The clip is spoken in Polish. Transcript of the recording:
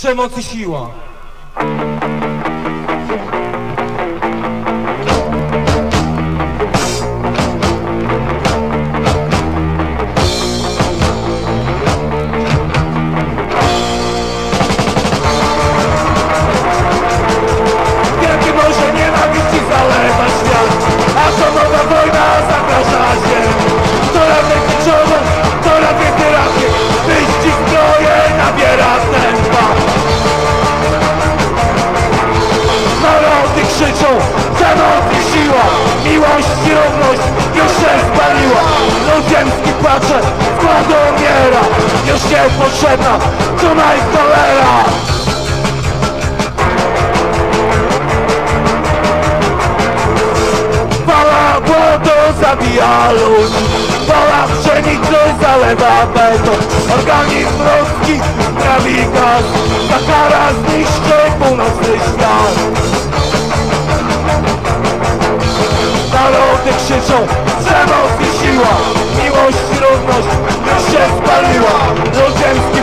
przemoc i siła. Wielkie morze nienawiści zalewa świat, atomowa wojna zagraża ziemi. Coraz więcej czołgów, coraz więcej rakiet, wyścig zbrojeń nabiera tempa. Narody krzyczą, przemoc i siła, miłość i równość już się spaliła. Lud ziemski płacze, z głodu umiera, już nie potrzebna trumna i cholera. Fala głodu zabija ludzi, pola pszenicy zalewa beton, organizm ludzki trawi gaz, Sahara zniszczy północny świat. Narody krzyczą, przemoc i siła, miłość i równość już się spaliła. Lud ziemski